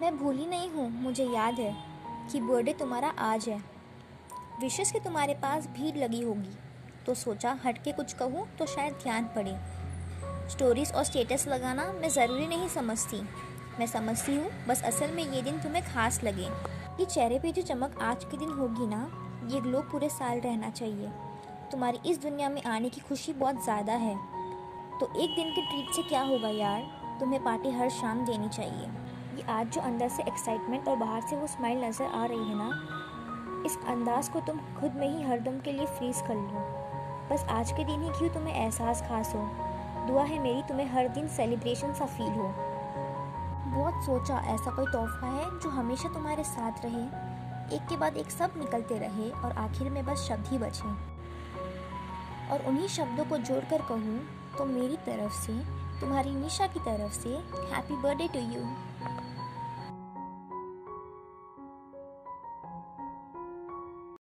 मैं भूली नहीं हूँ, मुझे याद है कि बर्थडे तुम्हारा आज है। विशेष की तुम्हारे पास भीड़ लगी होगी, तो सोचा हट के कुछ कहूँ तो शायद ध्यान पड़े। स्टोरीज और स्टेटस लगाना मैं ज़रूरी नहीं समझती। मैं समझती हूँ बस असल में ये दिन तुम्हें खास लगे। ये चेहरे पे जो चमक आज के दिन होगी ना, ये ग्लो पूरे साल रहना चाहिए। तुम्हारी इस दुनिया में आने की खुशी बहुत ज़्यादा है, तो एक दिन के ट्रीट से क्या होगा यार। तुम्हें पार्टी हर शाम देनी चाहिए। ये आज जो अंदर से एक्साइटमेंट और बाहर से वो स्माइल नज़र आ रही है ना, इस अंदाज को तुम खुद में ही हरदम के लिए फ्रीज कर लो। बस आज के दिन ही क्यों तुम्हें एहसास खास हो। दुआ है मेरी तुम्हें हर दिन सेलिब्रेशन सा फील हो। बहुत सोचा ऐसा कोई तोहफा है जो हमेशा तुम्हारे साथ रहे। एक के बाद एक सब निकलते रहे और आखिर में बस शब्द ही बचे। और उन्हीं शब्दों को जोड़कर कहूँ तो मेरी तरफ से, तुम्हारी निशा की तरफ से, हैप्पी बर्थडे टू यू।